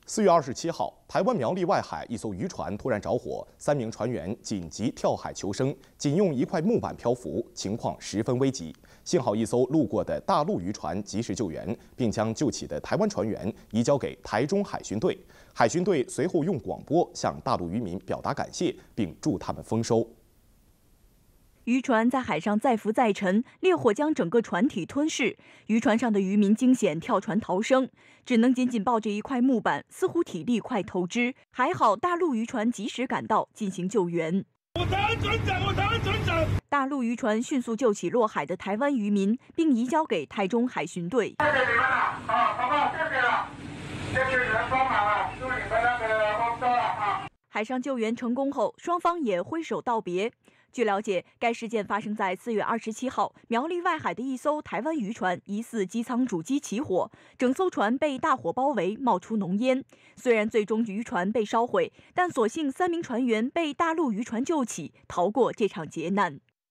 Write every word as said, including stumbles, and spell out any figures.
四月二十七号，台湾苗栗外海一艘渔船突然着火，三名船员紧急跳海求生，仅用一块木板漂浮，情况十分危急。幸好一艘路过的大陆渔船及时救援，并将救起的台湾船员移交给台中海巡队。海巡队随后用广播向大陆渔民表达感谢，并祝他们丰收。 渔船在海上载浮载沉，烈火将整个船体吞噬。渔船上的渔民惊险跳船逃生，只能紧紧抱着一块木板，似乎体力快透支。还好大陆渔船及时赶到进行救援。 我台湾船长，我台湾船长。 大陆渔船迅速救起落海的台湾渔民，并移交给台中海巡队。 谢谢你们了，啊，好不好？谢谢了，谢谢你们帮忙啊，祝你们那个丰收了啊。 海上救援成功后，双方也挥手道别。 据了解，该事件发生在四月二十七号，苗栗外海的一艘台湾渔船疑似机舱主机起火，整艘船被大火包围，冒出浓烟。虽然最终渔船被烧毁，但所幸三名船员被大陆渔船救起，逃过这场劫难。